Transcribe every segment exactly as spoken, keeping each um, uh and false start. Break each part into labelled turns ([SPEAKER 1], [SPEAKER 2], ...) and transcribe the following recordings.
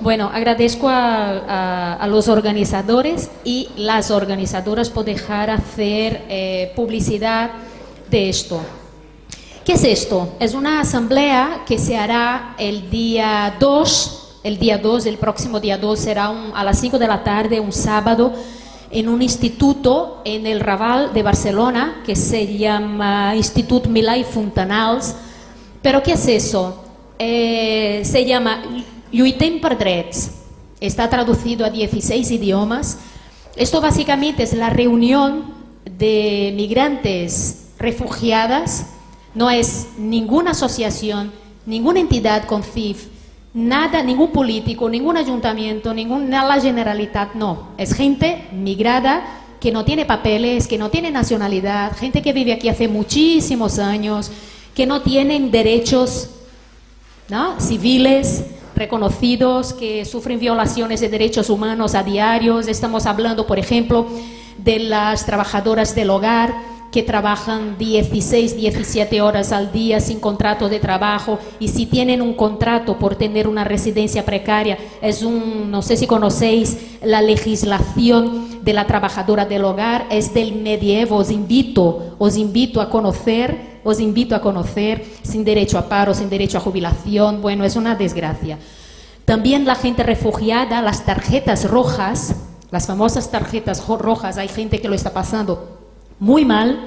[SPEAKER 1] Bueno, agradezco a, a, a los organizadores y las organizadoras por dejar hacer eh, publicidad de esto. ¿Qué es esto? Es una asamblea que se hará el día dos, el día dos, el próximo día dos será un, a las cinco de la tarde, un sábado, en un instituto en el Raval de Barcelona que se llama Institut Milà i Fontanals. ¿Pero qué es eso? Eh, se llama Lluitem per Drets. Está traducido a dieciséis idiomas. Esto básicamente es la reunión de migrantes refugiadas. No es ninguna asociación, ninguna entidad con C I F, nada, ningún político, ningún ayuntamiento, ninguna la Generalitat, no. Es gente migrada que no tiene papeles, que no tiene nacionalidad, gente que vive aquí hace muchísimos años, que no tienen derechos, ¿no?, civiles reconocidos, que sufren violaciones de derechos humanos a diario. Estamos hablando, por ejemplo, de las trabajadoras del hogar, que trabajan dieciséis, diecisiete horas al día sin contrato de trabajo, y si tienen un contrato por tener una residencia precaria, es un, no sé si conocéis la legislación de la trabajadora del hogar, es del medievo. Os invito, os invito a conocer, os invito a conocer, sin derecho a paro, sin derecho a jubilación. Bueno, es una desgracia. También la gente refugiada, las tarjetas rojas, las famosas tarjetas rojas, hay gente que lo está pasando muy mal.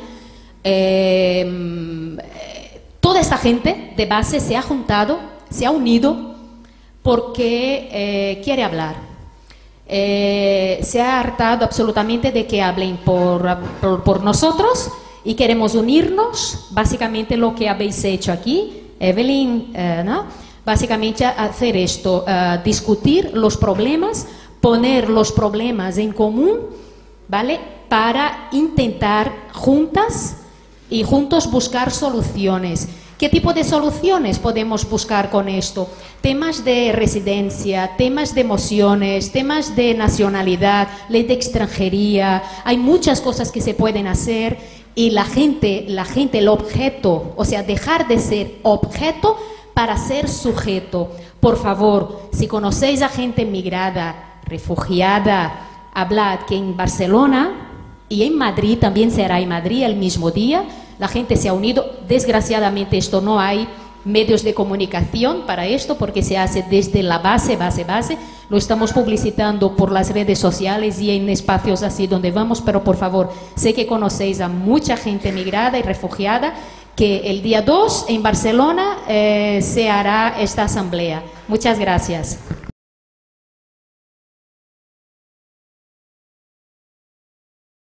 [SPEAKER 1] Eh, toda esta gente de base se ha juntado, se ha unido porque eh, quiere hablar. Eh, se ha hartado absolutamente de que hablen por, por, por nosotros, y queremos unirnos. Básicamente lo que habéis hecho aquí, Evelyn, eh, ¿no? Básicamente hacer esto, uh, discutir los problemas, poner los problemas en común, ¿vale?, para intentar juntas y juntos buscar soluciones. ¿Qué tipo de soluciones podemos buscar con esto? Temas de residencia, temas de emociones, temas de nacionalidad, ley de extranjería. Hay muchas cosas que se pueden hacer, y la gente, la gente, el objeto, o sea, dejar de ser objeto para ser sujeto. Por favor, si conocéis a gente migrada, refugiada, hablad, que en Barcelona y en Madrid, también será en Madrid el mismo día, la gente se ha unido. Desgraciadamente esto no hay medios de comunicación para esto, porque se hace desde la base, base, base. Lo estamos publicitando por las redes sociales y en espacios así donde vamos, pero por favor, sé que conocéis a mucha gente migrada y refugiada, que el día dos en Barcelona eh, se hará esta asamblea. Muchas gracias.